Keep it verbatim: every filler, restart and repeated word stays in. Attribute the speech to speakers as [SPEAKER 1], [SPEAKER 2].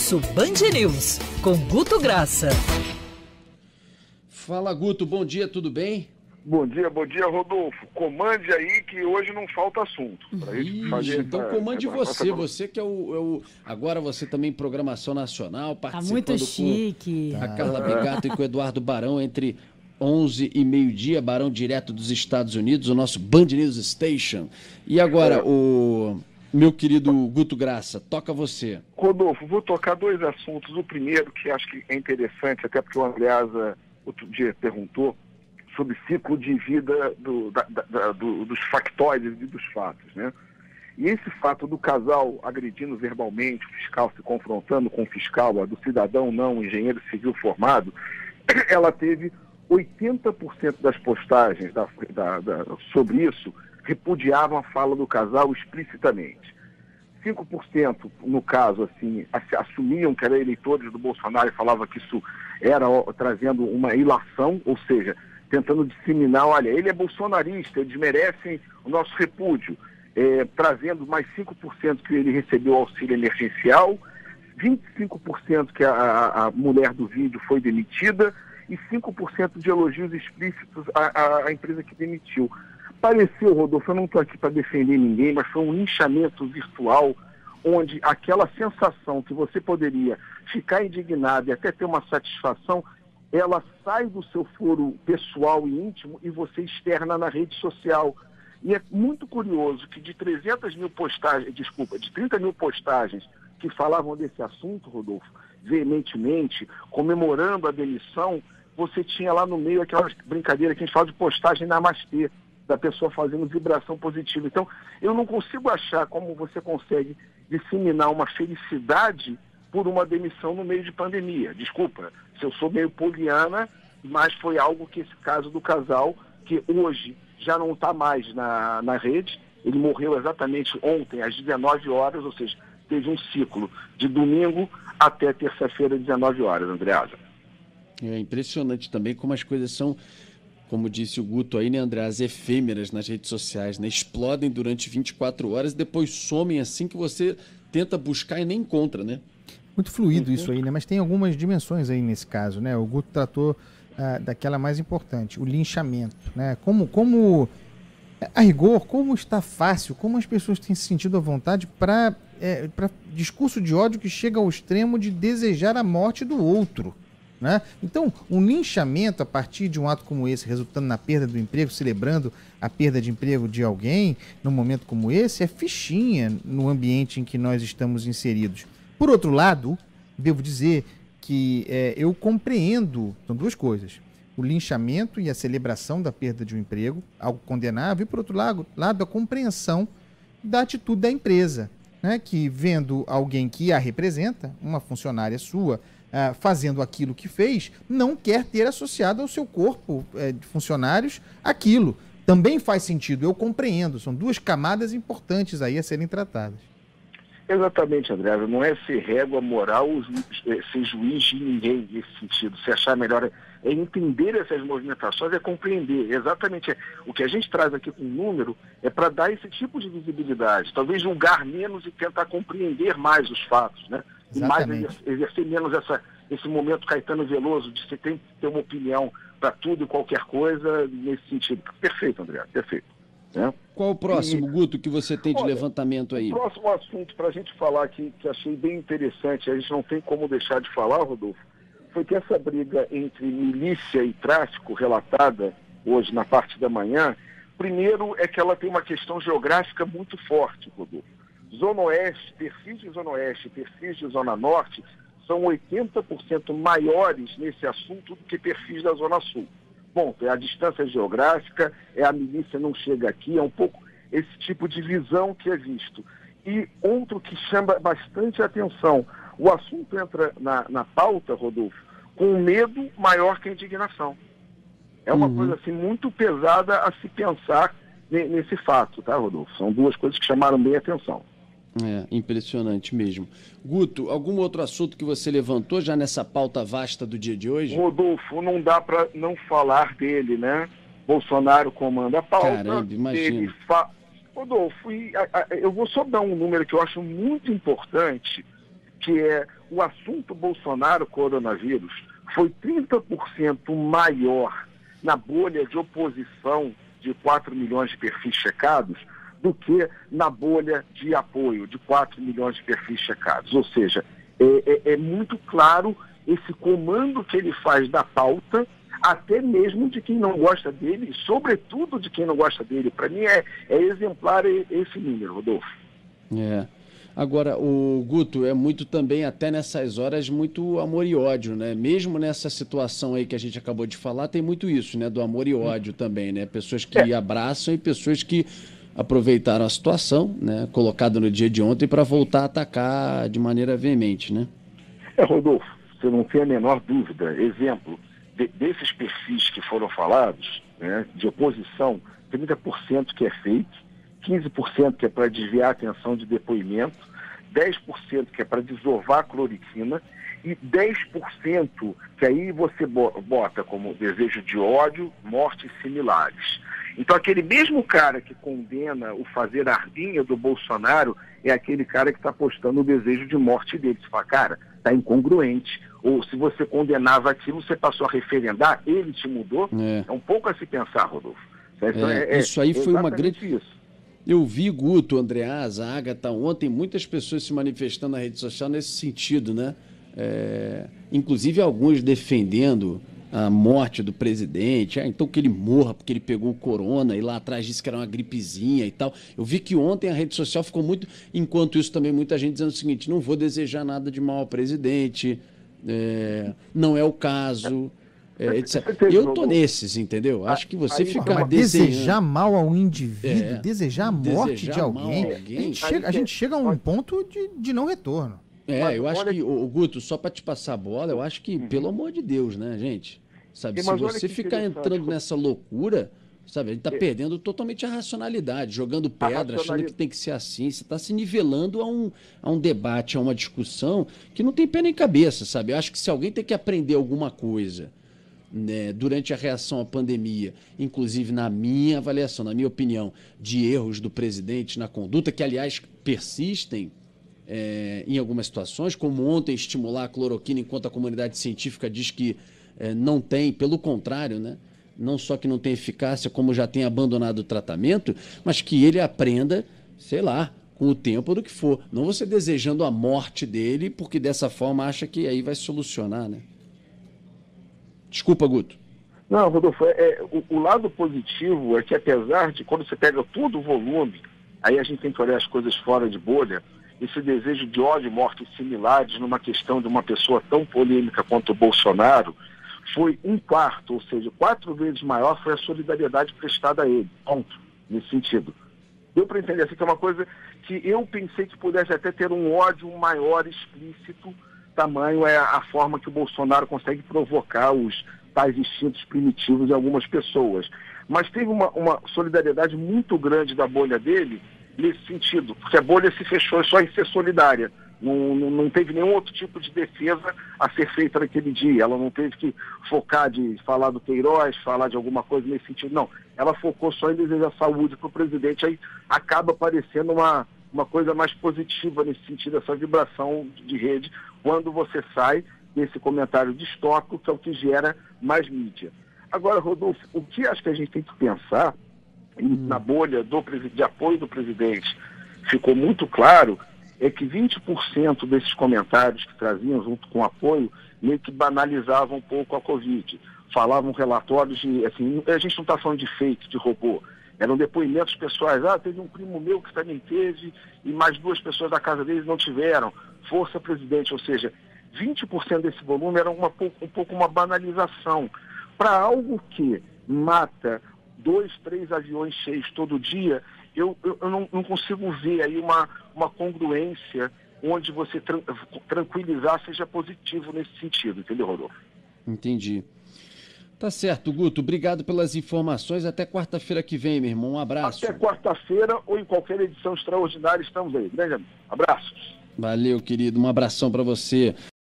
[SPEAKER 1] Almoço Band News, com Guto Graça.
[SPEAKER 2] Fala, Guto, bom dia, tudo bem?
[SPEAKER 3] Bom dia, bom dia, Rodolfo. Comande aí que hoje não falta assunto. Pra gente
[SPEAKER 2] Ixi,
[SPEAKER 3] fazer
[SPEAKER 2] então
[SPEAKER 3] essa,
[SPEAKER 2] comande
[SPEAKER 3] essa,
[SPEAKER 2] você,
[SPEAKER 3] essa...
[SPEAKER 2] você que é o, é o... Agora você também em programação nacional,
[SPEAKER 4] Tá
[SPEAKER 2] participando
[SPEAKER 4] muito chique.
[SPEAKER 2] com a Carla Bigato e com o Eduardo Barão entre onze e meio-dia, Barão direto dos Estados Unidos, o nosso Band News Station. E agora,
[SPEAKER 3] É.
[SPEAKER 2] o meu querido Guto Graça, toca você.
[SPEAKER 3] Rodolfo, vou tocar dois assuntos. O primeiro, que acho que é interessante, até porque o Andreasa outro dia perguntou, sobre ciclo de vida do, da, da, do, dos factóides e dos fatos, né? E esse fato do casal agredindo verbalmente, o fiscal se confrontando com o fiscal, a do cidadão não, o engenheiro civil formado, ela teve oitenta por cento das postagens da, da, da, sobre isso repudiavam a fala do casal explicitamente. cinco por cento, no caso, assim, assumiam que eram eleitores do Bolsonaro e falavam que isso era ó, trazendo uma ilação, ou seja, tentando disseminar, olha, ele é bolsonarista, eles merecem o nosso repúdio, é, trazendo mais cinco por cento que ele recebeu auxílio emergencial, vinte e cinco por cento que a, a mulher do vídeo foi demitida e cinco por cento de elogios explícitos à, à, à empresa que demitiu. Pareceu, Rodolfo, eu não estou aqui para defender ninguém, mas foi um linchamento virtual, onde aquela sensação que você poderia ficar indignado e até ter uma satisfação, ela sai do seu foro pessoal e íntimo e você externa na rede social. E é muito curioso que de trezentas mil postagens, desculpa, de trinta mil postagens que falavam desse assunto, Rodolfo, veementemente, comemorando a demissão, você tinha lá no meio aquela brincadeira que a gente fala de postagem namastê, da pessoa fazendo vibração positiva. Então, eu não consigo achar como você consegue disseminar uma felicidade por uma demissão no meio de pandemia. Desculpa, se eu sou meio poliana, mas foi algo que esse caso do casal, que hoje já não está mais na, na rede, ele morreu exatamente ontem, às dezenove horas, ou seja, teve um ciclo de domingo até terça-feira, dezenove horas, Andreasa.
[SPEAKER 2] É impressionante também como as coisas são, como disse o Guto aí, né, André, as efêmeras nas redes sociais, né? Explodem durante vinte e quatro horas e depois somem assim que você tenta buscar e nem encontra, né?
[SPEAKER 5] Muito fluido isso aí, né? Mas tem algumas dimensões aí nesse caso, né? O Guto tratou ah, daquela mais importante, o linchamento, né? Como, como, a rigor, como está fácil, como as pessoas têm se sentido à vontade para é, para discurso de ódio que chega ao extremo de desejar a morte do outro, né? Então, um linchamento a partir de um ato como esse, resultando na perda do emprego, celebrando a perda de emprego de alguém, num momento como esse, é fichinha no ambiente em que nós estamos inseridos. Por outro lado, devo dizer que é, eu compreendo, são duas coisas, o linchamento e a celebração da perda de um emprego, algo condenável, e por outro lado, lado a compreensão da atitude da empresa, né, que vendo alguém que a representa, uma funcionária sua, Uh, fazendo aquilo que fez, não quer ter associado ao seu corpo uh, de funcionários aquilo. Também faz sentido, eu compreendo. São duas camadas importantes aí a serem tratadas.
[SPEAKER 3] Exatamente, André. Não é ser régua moral ou ser juiz de ninguém nesse sentido. Se achar melhor é entender essas movimentações, é compreender. Exatamente. O que a gente traz aqui com o número é para dar esse tipo de visibilidade. Talvez julgar menos e tentar compreender mais os fatos, né? E mais exercer menos essa, esse momento Caetano Veloso de você tem que ter uma opinião para tudo e qualquer coisa nesse sentido. Perfeito, André, perfeito. Né?
[SPEAKER 2] Qual o próximo,
[SPEAKER 3] e,
[SPEAKER 2] Guto, que você tem de
[SPEAKER 3] olha,
[SPEAKER 2] levantamento aí?
[SPEAKER 3] O próximo assunto para a gente falar aqui, que achei bem interessante, a gente não tem como deixar de falar, Rodolfo, foi que essa briga entre milícia e tráfico relatada hoje na parte da manhã, primeiro é que ela tem uma questão geográfica muito forte, Rodolfo. Zona Oeste, perfis de Zona Oeste, perfis de Zona Norte são oitenta por cento maiores nesse assunto do que perfis da Zona Sul. Bom, é a distância geográfica, é a milícia não chega aqui, é um pouco esse tipo de visão que é visto. E outro que chama bastante atenção, o assunto entra na, na pauta, Rodolfo, com um medo maior que a indignação. É uma uhum. coisa assim muito pesada a se pensar nesse fato, tá, Rodolfo? São duas coisas que chamaram bem a atenção.
[SPEAKER 2] É, impressionante mesmo. Guto, algum outro assunto que você levantou já nessa pauta vasta do dia de hoje?
[SPEAKER 3] Rodolfo, não dá para não falar dele, né? Bolsonaro comanda a pauta.
[SPEAKER 2] Caramba, imagina.
[SPEAKER 3] Fa... Rodolfo, e, a, a, eu vou só dar um número que eu acho muito importante, que é o assunto Bolsonaro-coronavírus foi trinta por cento maior na bolha de oposição de quatro milhões de perfis checados do que na bolha de apoio de quatro milhões de perfis checados. Ou seja, é, é, é muito claro esse comando que ele faz da pauta, até mesmo de quem não gosta dele, sobretudo de quem não gosta dele. Para mim é, é exemplar esse número, Rodolfo.
[SPEAKER 2] É. Agora, o Guto, é muito também, até nessas horas, muito amor e ódio, né? Mesmo nessa situação aí que a gente acabou de falar, tem muito isso, né? Do amor e ódio também, né? Pessoas que é. abraçam e pessoas que aproveitaram a situação, né? Colocada no dia de ontem para voltar a atacar de maneira veemente, né?
[SPEAKER 3] É, Rodolfo, você não tem a menor dúvida. Exemplo, de, desses perfis que foram falados, né? De oposição, trinta por cento que é fake, quinze por cento que é para desviar a atenção de depoimento, dez por cento que é para desovar a cloroquina e dez por cento que aí você bota como desejo de ódio, mortes similares. Então aquele mesmo cara que condena o fazer ardinha do Bolsonaro é aquele cara que está postando o desejo de morte dele. Você fala, cara, está incongruente. Ou se você condenava aquilo, você passou a referendar, ele te mudou. É, é um pouco a se pensar, Rodolfo. Então,
[SPEAKER 2] é, é, isso aí foi uma grande...
[SPEAKER 3] Isso.
[SPEAKER 2] Eu vi, Guto, Andreas, a Agatha ontem, muitas pessoas se manifestando na rede social nesse sentido, né? É, inclusive alguns defendendo a morte do presidente, ah, então que ele morra porque ele pegou o corona e lá atrás disse que era uma gripezinha e tal. Eu vi que ontem a rede social ficou muito, enquanto isso também muita gente dizendo o seguinte, não vou desejar nada de mal ao presidente, é, não é o caso... É, eu tô nesses, entendeu? Acho que você ficar
[SPEAKER 5] desejar mal ao indivíduo, é, desejar a morte desejar de alguém, alguém. A, gente chega, a gente chega a um ponto de, de não retorno.
[SPEAKER 2] É, Mas, eu acho que, o Guto, só para te passar a bola, eu acho que, uhum. pelo amor de Deus, né, gente? Sabe, se você ficar entrando nessa loucura, sabe, a gente tá é. perdendo totalmente a racionalidade, jogando pedra, achando que tem que ser assim, você tá se nivelando a um, a um debate, a uma discussão que não tem pé nem cabeça, sabe? Eu acho que se alguém tem que aprender alguma coisa, né, durante a reação à pandemia, inclusive na minha avaliação, na minha opinião, de erros do presidente na conduta, que aliás persistem é, em algumas situações, como ontem estimular a cloroquina enquanto a comunidade científica diz que é, não tem, pelo contrário, né, não só que não tem eficácia, como já tem abandonado o tratamento, mas que ele aprenda, sei lá, com o tempo do que for. Não você desejando a morte dele, porque dessa forma acha que aí vai solucionar, né? Desculpa, Guto.
[SPEAKER 3] Não, Rodolfo, é, é, o, o lado positivo é que apesar de quando você pega todo o volume, aí a gente tem que olhar as coisas fora de bolha, esse desejo de ódio e mortes similares numa questão de uma pessoa tão polêmica quanto o Bolsonaro, foi um quarto, ou seja, quatro vezes maior foi a solidariedade prestada a ele, ponto, nesse sentido. Deu para entender assim que é uma coisa que eu pensei que pudesse até ter um ódio maior explícito, tamanho é a forma que o Bolsonaro consegue provocar os tais instintos primitivos em algumas pessoas. Mas teve uma, uma solidariedade muito grande da bolha dele nesse sentido, porque a bolha se fechou só em ser solidária. Não, não, não teve nenhum outro tipo de defesa a ser feita naquele dia. Ela não teve que focar de falar do Queiroz, falar de alguma coisa nesse sentido. Não, ela focou só em desejar saúde para o presidente. Aí acaba parecendo uma, uma coisa mais positiva nesse sentido, essa vibração de rede, quando você sai desse comentário distópico, que é o que gera mais mídia. Agora, Rodolfo, o que acho que a gente tem que pensar, hum. na bolha do, de apoio do presidente, ficou muito claro, é que vinte por cento desses comentários que traziam junto com o apoio, meio que banalizavam um pouco a Covid. Falavam relatórios de, assim, a gente não está falando de fake, de robô. Eram depoimentos pessoais. Ah, teve um primo meu que também teve e mais duas pessoas da casa deles não tiveram. Força, presidente. Ou seja, vinte por cento desse volume era uma, um pouco uma banalização. Para algo que mata dois, três aviões cheios todo dia, eu, eu, eu não, não consigo ver aí uma, uma congruência onde você tran tranquilizar seja positivo nesse sentido. Entendeu, Rodolfo?
[SPEAKER 2] Entendi. Tá certo, Guto. Obrigado pelas informações. Até quarta-feira que vem, meu irmão. Um abraço.
[SPEAKER 3] Até quarta-feira ou em qualquer edição extraordinária estamos aí. Grande amigo. Abraços.
[SPEAKER 2] Valeu, querido. Um abração para você.